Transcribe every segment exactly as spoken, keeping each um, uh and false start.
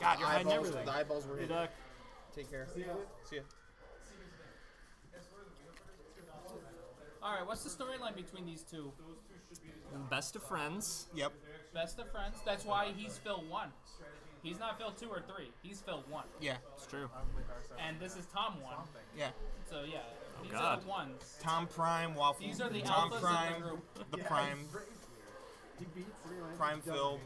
God, you're hiding eyeballs, everything. the eyeballs were Hey, hit. Doc. Take care. See ya. See ya. All right, what's the storyline between these two? Best of friends. Yep. Best of friends. That's why he's Phil one. He's not Phil two or three. He's Phil one. Yeah. It's true. And this is Tom one. Yeah. So yeah, these are God. the ones. Tom Prime, Waffle. These are the Tom alphas Prime, of the group. the Prime, Prime Phil.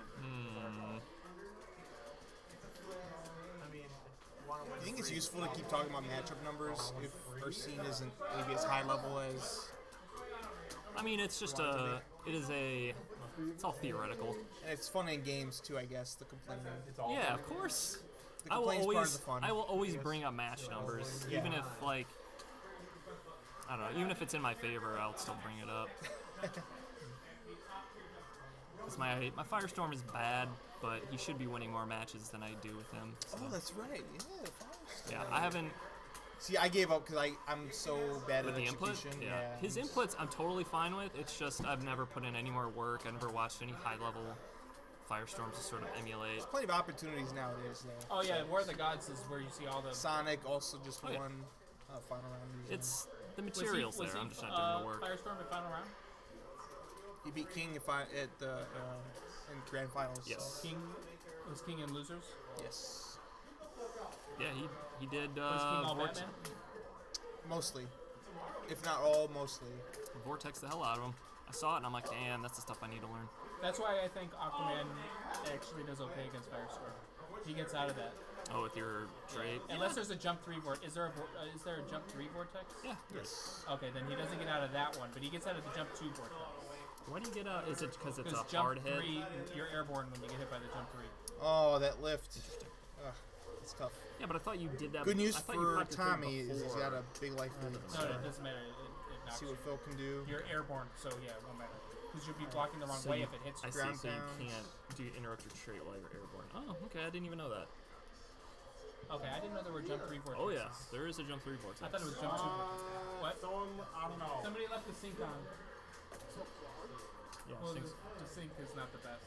I think it's useful to keep talking about matchup numbers if our scene isn't maybe as high level as. I mean, it's just a. It is a. It's all theoretical. And it's fun in games too, I guess. The complaining. Yeah, of course. The I will complaints always. part of the fun. I will always bring up match numbers, Yeah. even if like. I don't know. Even if it's in my favor, I'll still bring it up. Because my my Firestorm is bad, but he should be winning more matches than I do with him. So. Oh, that's right. Yeah. Firestorm. Yeah, I haven't. See, I gave up because I I'm so bad With at the input? execution. Yeah. Yeah. His inputs I'm totally fine with. It's just I've never put in any more work. I've never watched any high level Firestorms to sort of emulate. Plenty of opportunities nowadays, though. Oh yeah, War of the Gods is where you see all the. Sonic also just Oh, yeah. won uh, final round. usually. It's the Was he- materials was there. he, I'm just not uh, doing the work. Firestorm in final round. He beat King if I, at the uh, in grand finals. Yes. So. King was King in losers. Yes. Yeah, he he did Was King uh, all Vortex, Batman? Mostly, if not all, mostly. Vortex the hell out of him. I saw it and I'm like, damn, that's the stuff I need to learn. That's why I think Aquaman actually does okay against Firestorm. He gets out of that. Oh, with your trait. Unless there's a jump three vortex. Is there a vor- uh, is there a jump three vortex? Yeah. Yes. Okay, then he doesn't get out of that one, but he gets out of the jump two vortex. Why do you get out? Is it because it's Because a jump hard hit? three, you're airborne when you get hit by the jump three. Oh, that lift. Ugh, it's tough. Yeah, but I thought you did that. Good news I thought you for popped your thing Tommy is he's before. got a big life lead. No, So it doesn't matter. It, it knocks see you. what Phil can do. You're airborne, so yeah, it won't matter. Because you'll be blocking the wrong So way you- if it hits I you. see, ground so you pounds. can't do you interrupt your trait while you're airborne. Oh, okay, I didn't even know that. Okay, I didn't know there were jump three vortexes. Oh yeah, there is a jump three vortex. I thought it was jump two. What? Someone, I don't know. Somebody left the sink on. Yeah, Well, the, sinks- the sink is not the best.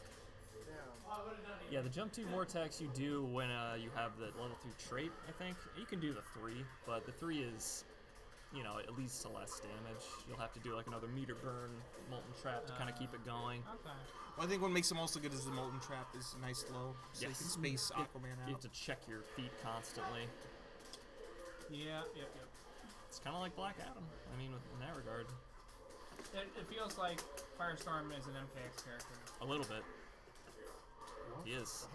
yeah, the jump two vortex you do when uh, you have the level two trait. I think you can do the three, but the three is, you know, it leads to less damage. You'll have to do like another meter burn, molten trap to kind of keep it going. Okay. Well, I think what makes it most good is the molten trap is nice low, so Yes. you can space Aquaman You out. have to check your feet constantly. Yeah, yep, yep. It's kind of like Black Adam. I mean, in that regard, It, it feels like Firestorm is an M K X character. a little bit. He is.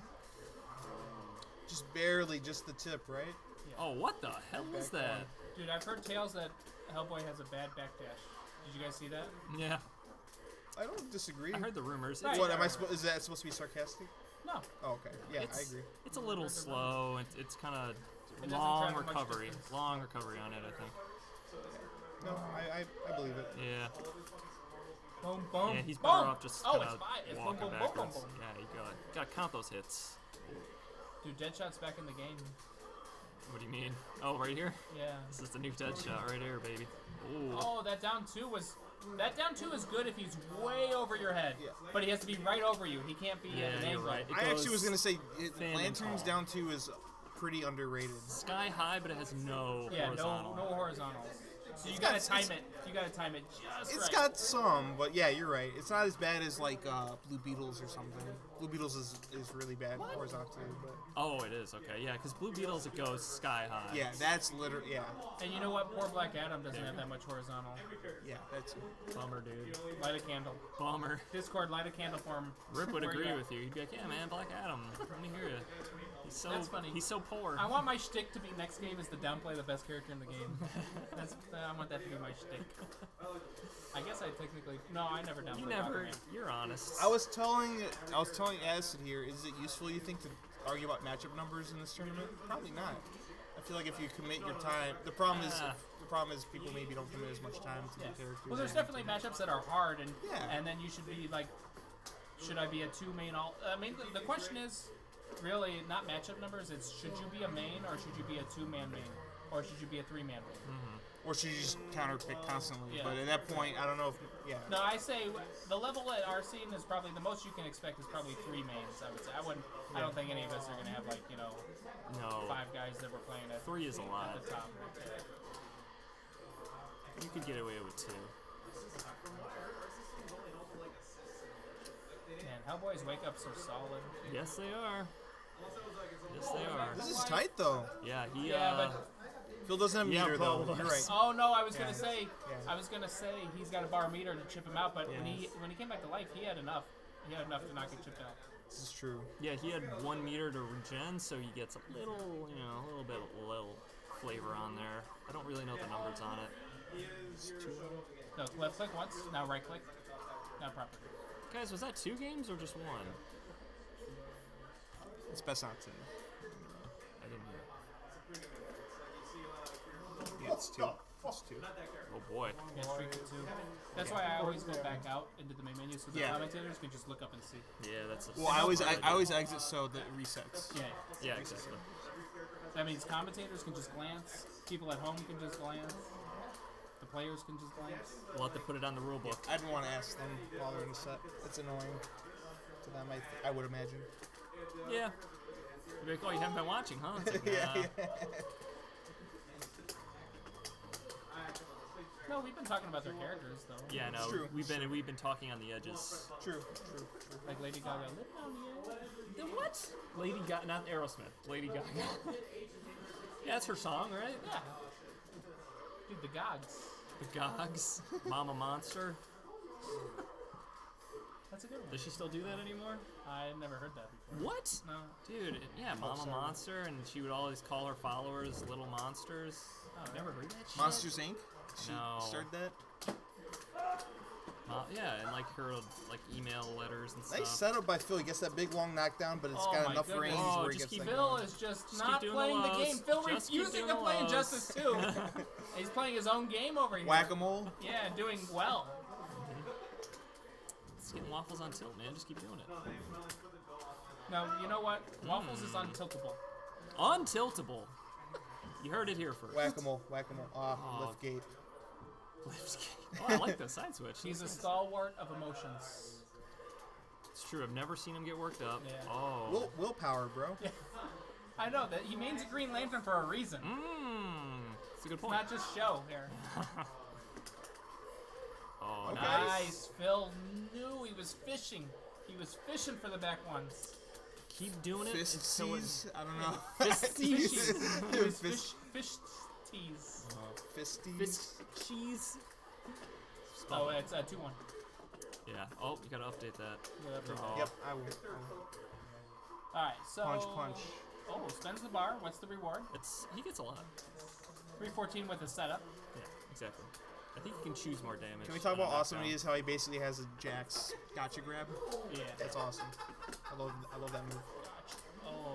Just barely, just the tip, right? Oh, what the hell is Back that? Dude, I've heard tales that Hellboy has a bad backdash. Did you guys see that? Yeah, I don't disagree. I heard the rumors. Right. It's, What am I supposed? Is that supposed to be sarcastic? No. Oh, okay. Yeah, I it's, agree. it's a little slow. It's, it's kind of doesn't long travel much recovery. distance. Long recovery on it, I think. No, I, I, I believe it. Yeah. Boom, boom. Yeah, he's boom. better off just Oh, kind it's of fine. It's boom, walking boom, boom, boom, backwards. boom. Yeah, you got got to count those hits. Dude, Deadshot's back in the game. What do you mean? Oh, right here. Yeah. This is the new Deadshot right here, baby. Ooh. Oh, that down two was. That down two is good if he's way over your head. Yeah. But he has to be right over you. He can't be Yeah, at an you're angle. right. It I actually goes was gonna say it, thin and Lanterns tall. down two is pretty underrated. Sky high, but it has no Yeah, horizontal. no, no horizontals. So you It's gotta got- time it's- it. You gotta time it just It's right. got some, but yeah, you're right. It's not as bad as like uh, Blue Beetles or something. Blue Beetles is, is really bad horizontally, but Oh, it is. Okay, yeah, because Blue Beetles, it goes sky high. yeah, that's literally yeah, And you know what? Poor Black Adam doesn't have that much horizontal. yeah, that's Bummer, dude. Light a candle. Bummer. Discord, light a candle for him. Rip would Where you agree at? with you. He'd be like, yeah, man, Black Adam. Let me hear you. He's so, That's funny. He's so poor. I want my shtick to be next game is to downplay the best character in the game. That's I want that to be my shtick. I guess I technically no, I never downplayed you never, Aquaman. you're honest. I was telling I was telling Acid here, is it useful you think to argue about matchup numbers in this tournament? Probably not. I feel like if you commit your time, the problem is Ah. the problem is people maybe don't commit as much time to Yeah. the characters. Well, there's and- definitely matchups that are hard, and Yeah. and then you should be like, should I be a two main all? I mean, the, the question is really not matchup numbers. It's should you be a main or should you be a two man main or should you be a three man main? Or should you just counter pick constantly? Yeah. But at that point, I don't know if yeah. No, I say the level at our scene is probably the most you can expect is probably three mains. I would say. I wouldn't. I don't think any of us are gonna have like you know No. five guys that we're playing at Three is a lot. at the top. Yeah. You could get away with two. Man, Hellboy's wake ups are solid. Yes, they are. Yes, they are. This is tight though. Yeah, he. Yeah, uh, but Phil doesn't have Yeah, meter Paul though. You're right. does. oh no, I was Yeah. gonna say, Yeah. I was gonna say he's got a bar meter to chip him out, but when Yeah. he when he came back to life, he had enough. He had enough to not get chipped out. This is true. yeah, he had one meter to regen, so he gets a little, you know, a little bit, a little flavor on there. I don't really know the numbers on it. No, left click once, now right click, now proper. Guys, was that two games or just one? It's best not to. I didn't hear. Yeah, it's two. It's two. Oh boy. Yeah, streak it too. That's why I always go back out into the main menu so the Yeah. commentators can just look up and see. Yeah, that's. A Well, I always I, I always exit so that it resets. Yeah. Yeah, exactly. That means commentators can just glance, people at home can just glance, the players can just glance. We'll have to put it on the rule book. I'd want to ask them while they're in the set. It's annoying to them. I, th- I would imagine. Yeah. You'd be like, oh, you haven't been watching, huh? It's like, yeah, nah. yeah. No, we've been talking about their characters though. Yeah, no. true. We've been we've been talking on the edges. True, true, true. Like Lady Gaga. Live down here. The what? Lady Gaga, not Aerosmith. Lady Gaga. Yeah, that's her song, right? Yeah. Dude, the Gogs. The Gogs, Mama Monster. That's a good one. Does she still do that anymore? I never heard that before. What? No. Dude, yeah, Mama sorry. Monster, and she would always call her followers little monsters. Oh, Never heard that shit? Monsters Incorporated. She No. started that. Uh, yeah, and like her like email letters and stuff. Nice setup by Phil. He gets that big long knockdown, but it's Oh got my enough goodness. range Oh, where he just gets keep that Phil going. is just, Just not keep doing playing the the lows. game. Phil Just keep refusing doing to the play lows. Injustice two. He's playing his own game over here. Whack-a-mole. Yeah, doing well. It's getting waffles on tilt, man. Just keep doing it. Now, you know what? Waffles is untiltable. Untiltable. You heard it here first. Whack-a-mole. Whack-a-mole. Ah, Oh. lift gate. Oh, I like the side switch. He's a That's nice. stalwart of emotions. It's true. I've never seen him get worked up. Yeah. Oh. Will, willpower, bro. I know that he means a Green Lantern for a reason. Mmm. That's a good point. Not just show here. Oh, Okay. nice. Nice. Phil knew he was fishing. He was fishing for the back ones. Keep doing it. Fist until it- seas? I don't know. Fishies. He was Fist- fish, fish tees. Fisties. Fist cheese. Oh, it's uh, two one. Yeah. Oh, you gotta update that. Oh. Yep, I will. I will. Alright, so. Punch, punch. Oh, spends the bar. What's the reward? It's he gets a lot. three fourteen with a setup. Yeah, exactly. I think you can choose more damage. Can we talk on a about awesome knockdown. he is? How he basically has a Jax gotcha grab. Yeah. That's awesome. I love, I love that move. Oh.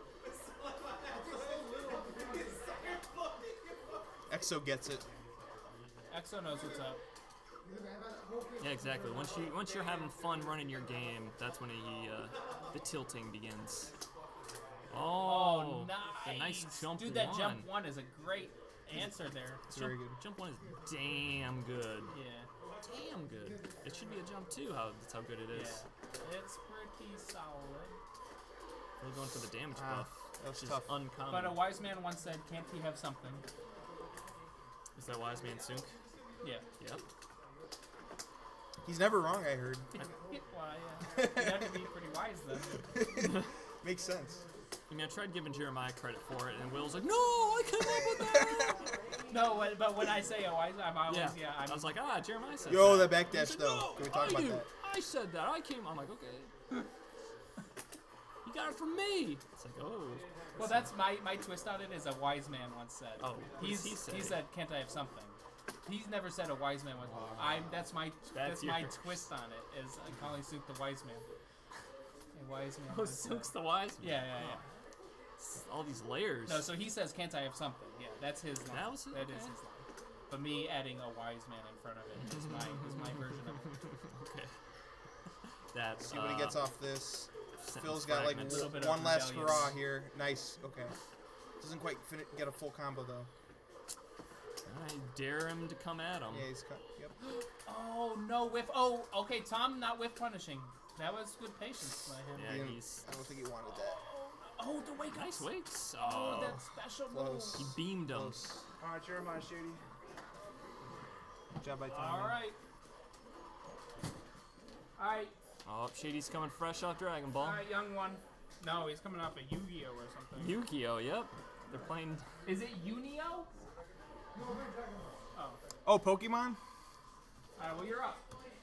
Exo gets it. Exo knows what's up. Yeah, exactly. Once you once you're having fun running your game, that's when he uh, the tilting begins. Oh, Oh, nice. the nice jump Dude, that one. jump one is a great answer there. It's Jump, very good. jump one is damn good. Yeah. Damn good. It should be a jump too. How that's how good it Yeah. is. It's pretty solid. We're going for the damage Ah, buff, that was which tough. is uncommon. But a wise man once said, can't he have something? Is that wise man Sunk? Yeah. Yep. He's never wrong, I heard. Well, yeah. You have to be pretty wise then. Makes sense. I mean, I tried giving Jeremiah credit for it, and Will's like, "No, I came up with that." No, when- but when I say a wise, I'm always, yeah. yeah, I'm, I was like, "Ah, Jeremiah said Yo, that." that He backdash said, though. "No, Can we talk I about do. that? I said that. I came. I'm like, okay. You got it from me. It's like, oh. well, that's my, my twist on it is a wise man once said. Oh, what he's, does he say? he said, can't I have something? He's never said a wise man was. I'm. That's my. That's, That's my your- twist on it. Is I'm calling Suk the wise man. A wise man. Oh, once said- Sunk's the wise man. Yeah, yeah, yeah. All these layers. No, so he says, can't I have something? Yeah, that's his line. That was it? That Okay. is his line. But me adding a wise man in front of it is my is my version of it. Okay. That's. See what he uh, gets off this. sentence Phil's got like fragments. Little bit of one last rebellious. hurrah here. Nice. Okay. Doesn't quite fin- get a full combo though. I dare him to come at him. Yeah, he's cut. Yep. Oh, no whiff. Oh, okay, Tom not whiff punishing. That was good patience by him. Yeah, He didn't- he's I don't think he wanted that. Oh, the wake nice up. wakes. Oh, Oh, that special Close. he move. beamed him. Close. Alright, Jeremiah Shady. Good job by Tommy. All right. All right, Oh, Shady's coming fresh off Dragon Ball. all right, young one. No, he's coming off a Yu-Gi-Oh or something. Yu-Gi-Oh, yep. They're playing. Is it Unio? Oh. Oh, Pokemon? All right, well, you're up.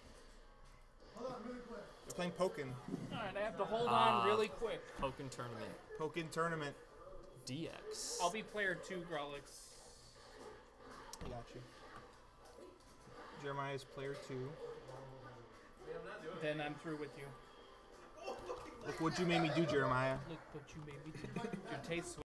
They're playing Pokken. All right, I have to hold Ah. on really quick. Pokken Tournament. Pokken Tournament. D X. I'll be player two, Grolix. I got you. Jeremiah's player two. Then I'm through with you. Look what you made me do, Jeremiah. Look what you made me do. Your taste